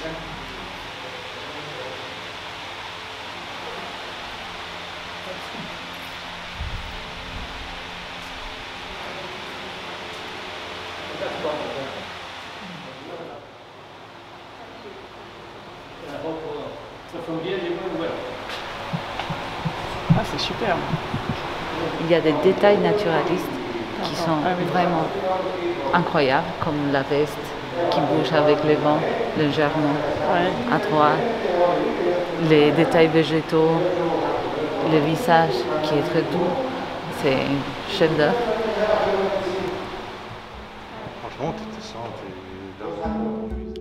Ah, c'est superbe. Il y a des détails naturalistes qui sont vraiment incroyables, comme la veste qui bouge avec le vent légèrement à droite, les détails végétaux, le visage qui est très doux. C'est un chef d'œuvre. Franchement, tu te sens dans un beau musée.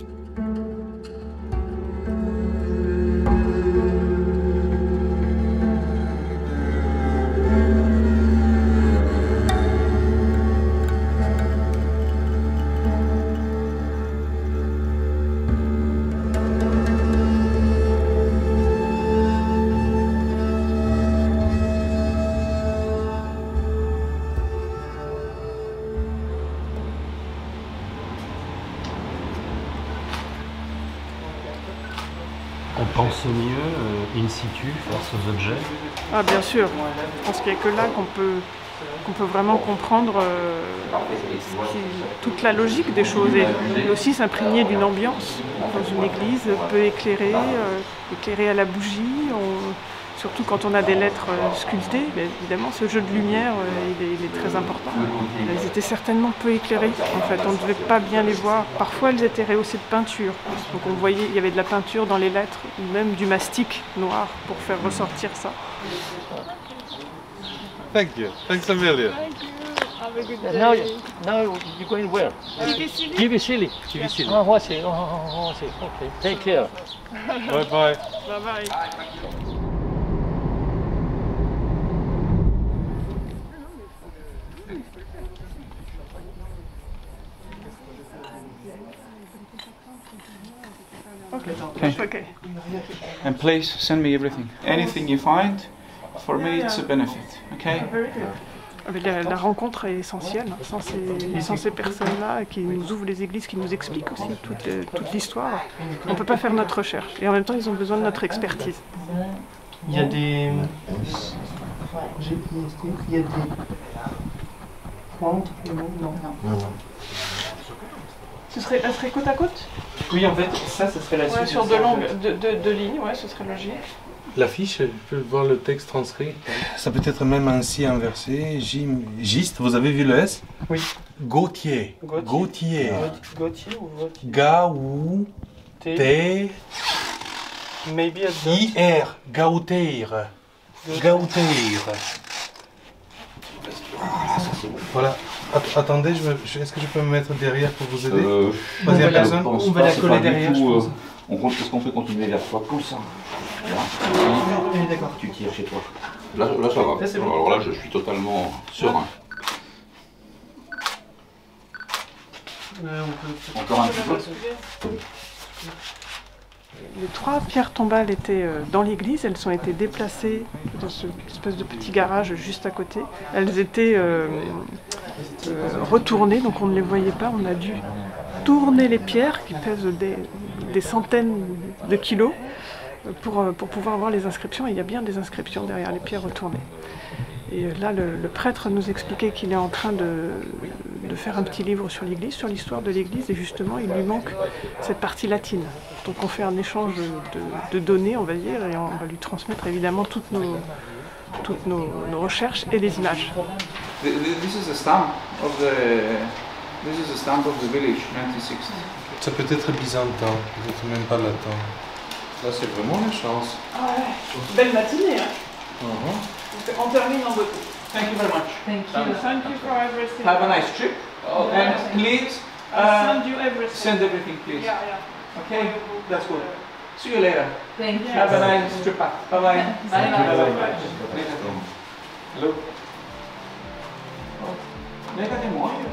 On pense mieux in situ face aux objets. Ah, bien sûr. Je pense qu'il n'y a que là qu'on peut vraiment comprendre toute la logique des choses et aussi s'imprégner d'une ambiance. Dans une église, peut éclairer à la bougie, surtout quand on a des lettres sculptées. Mais évidemment, ce jeu de lumière, il est très important. Elles étaient certainement peu éclairées. En fait, on ne devait pas bien les voir. Parfois, elles étaient rehaussées de peinture. Donc on voyait, il y avait de la peinture dans les lettres, ou même du mastic noir pour faire ressortir ça. Thank you. Thanks a million. Have a good day. Now you're going where? Kivisili. Kivisili. Oh, what's it? Oh, what's it? Okay. Take care. Bye bye. Bye bye. Okay. And please send me everything. Anything you find, for me it's a benefit. Okay? La rencontre est essentielle, sans ces personnes-là qui nous ouvrent les églises, qui nous expliquent aussi toute l'histoire. On ne peut pas faire notre recherche. Et en même temps, ils ont besoin de notre expertise. Il y a des... Il y a des... pointes, non. Elle serait côte à côte? Oui, en fait, ça serait la suite. Sur deux lignes, ouais, ce serait logique. L'affiche, je peux voir le texte transcrit. Ça peut être même ainsi inversé. Giste, vous avez vu le S? Oui. Gautier. Gautier ou Gautier? Gaou. T. Maybe a dot. I-R. Gauteir. Gauteir. Voilà. Attendez, est-ce que je peux me mettre derrière pour vous aider? Troisième personne. On va la coller derrière, je pense. Qu'est-ce qu'on fait quand tu mets vers toi comme ça? Oui, d'accord. Tu tires chez toi. Là ça va. Là, c'est bon. Alors là, je suis totalement serein. Encore un petit peu. Les 3 pierres tombales étaient dans l'église, elles ont été déplacées dans cette espèce de petit garage juste à côté. Elles étaient retournées, donc on ne les voyait pas. On a dû tourner les pierres qui pèsent des centaines de kilos pour pouvoir voir les inscriptions. Et il y a bien des inscriptions derrière les pierres retournées. Et là, le prêtre nous expliquait qu'il est en train de faire un petit livre sur l'église, sur l'histoire de l'église, et justement, il lui manque cette partie latine. Donc on fait un échange de données, on va dire, et on va lui transmettre évidemment toutes nos recherches et les images. This is a stamp of the village, 1960. Ça peut être byzantin, peut-être même pas latin. Là, c'est vraiment la chance. Ah ouais, belle matinée, hein. On termine en beauté. Thank you very much. Thank you for everything. Have a nice trip. And please I'll send you everything. send everything, please. Yeah. Okay, that's good. See you later. Thank you. Have a nice trip back. Bye bye. Bye. Hello. Négativement.